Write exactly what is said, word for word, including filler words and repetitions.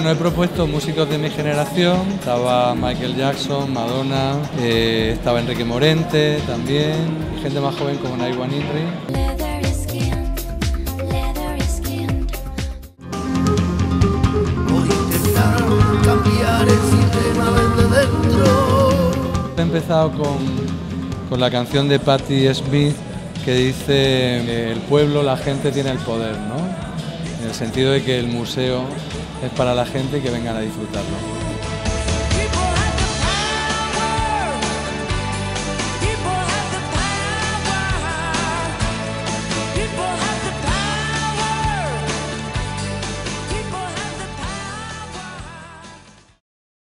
Bueno, he propuesto músicos de mi generación, estaba Michael Jackson, Madonna, eh, estaba Enrique Morente también, y gente más joven como Naiwan Inri. He empezado con, con la canción de Patti Smith que dice que el pueblo, la gente tiene el poder, ¿no? En el sentido de que el museo es para la gente y que vengan a disfrutarlo.